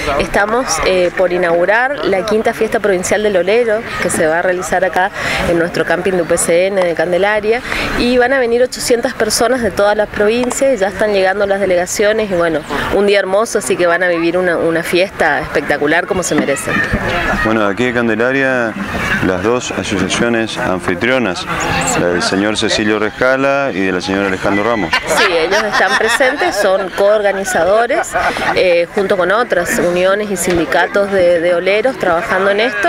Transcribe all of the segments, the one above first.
estamos por inaugurar la quinta fiesta provincial del olero, que se va a realizar acá en nuestro camping de UPCN de Candelaria, y van a venir 800 personas de todas las provincias, ya están llegando las delegaciones y bueno, un día hermoso, así que van a vivir una fiesta espectacular como se merecen. Bueno, aquí de Candelaria, las dos asociaciones anfitrionas, la del señor Cecilio Rescala y de la señora Alejandro Ramos. Sí, ellos están presentes, son coorganizadores junto con otras uniones y sindicatos de oleros trabajando en esto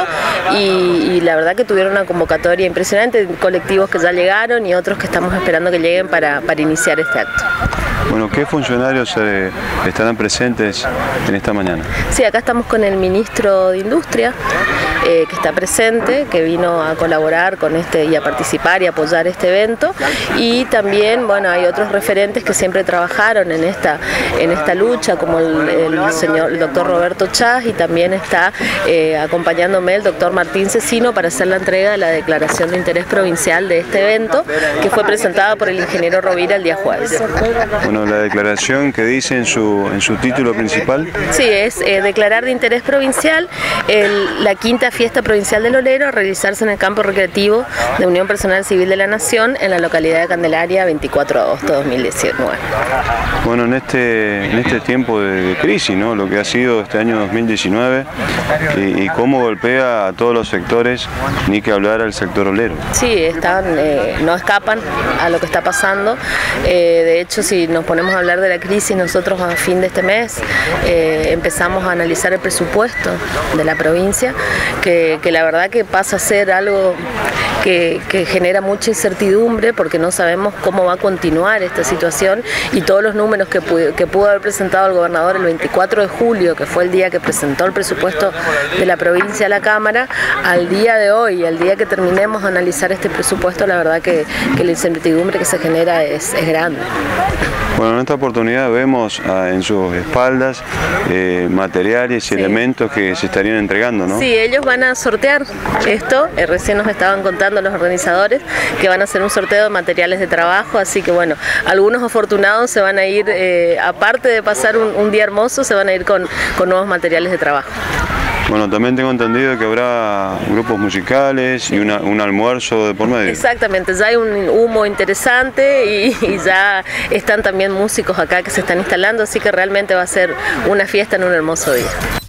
y la verdad que tuvieron una convocatoria impresionante, colectivos que ya llegaron y otros que estamos esperando que lleguen para iniciar este acto. Bueno, ¿qué funcionarios estarán presentes en esta mañana? Sí, acá estamos con el ministro de Industria, que está presente, que vino a colaborar con y a participar y apoyar este evento, y también, bueno, hay otros referentes que siempre trabajaron en esta lucha, como el doctor Roberto Chas, y también está acompañándome el doctor Martín Cecino para hacer la entrega de la declaración de interés provincial de este evento, que fue presentada por el ingeniero Rovira el día jueves. Bueno, la declaración que dice en su título principal. Sí, es declarar de interés provincial la quinta fiesta provincial del olero a realizarse en el campo recreativo de Unión Personal Civil de la Nación en la localidad de Candelaria, 24 de agosto de 2019. Bueno, en este tiempo de crisis, ¿no? Lo que ha sido este año 2019 y cómo golpea a todos los sectores, ni que hablar al sector olero. Sí, no escapan a lo que está pasando. De hecho, si nos ponemos a hablar de la crisis, nosotros a fin de este mes empezamos a analizar el presupuesto de la provincia, que la verdad que pasa a ser algo que genera mucha incertidumbre porque no sabemos cómo va a continuar esta situación, y todos los números que pudo haber presentado el gobernador el 24 de julio, que fue el día que presentó el presupuesto de la provincia a la Cámara, al día de hoy, al día que terminemos de analizar este presupuesto, la verdad que la incertidumbre que se genera es grande. Bueno, en esta oportunidad vemos en sus espaldas materiales y elementos que se estarían entregando, ¿no? Sí, ellos van a sortear esto, recién nos estaban contando los organizadores que van a hacer un sorteo de materiales de trabajo, así que bueno, algunos afortunados se van a ir, aparte de pasar un día hermoso, se van a ir con nuevos materiales de trabajo. Bueno, también tengo entendido que habrá grupos musicales y un almuerzo de por medio. Exactamente, ya hay un humo interesante y ya están también músicos acá que se están instalando, así que realmente va a ser una fiesta en un hermoso día.